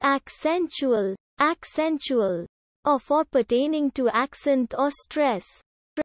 Accentual, accentual, of or pertaining to accent or stress.